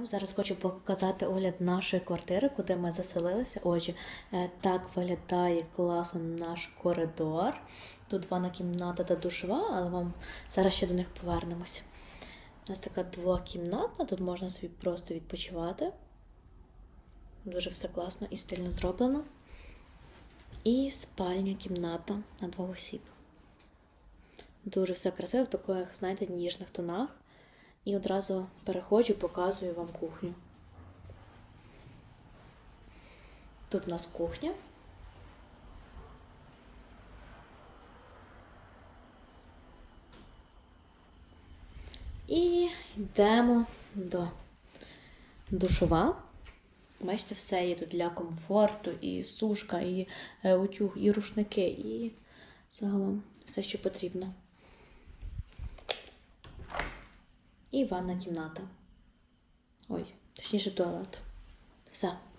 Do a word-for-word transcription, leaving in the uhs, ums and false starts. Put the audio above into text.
вам зараз хочу показати огляд нашої квартири, куди ми заселилися. Отже, так виглядає класно наш коридор. Тут ванна кімната та душова, але вам зараз ще до них повернемося. У нас така двокімнатна, тут можна собі просто відпочивати. Дуже все класно і стильно зроблено. І спальня кімната на двох осіб. Дуже все красиво в таких, знаєте, ніжних тонах. І одразу переходжу, показую вам кухню. Тут у нас кухня. І йдемо до душова. Бачите, все є тут для комфорту, і сушка, і утюг, і рушники, і загалом все, що потрібно. І ванна кімната. Ой, точніше туалет. Все.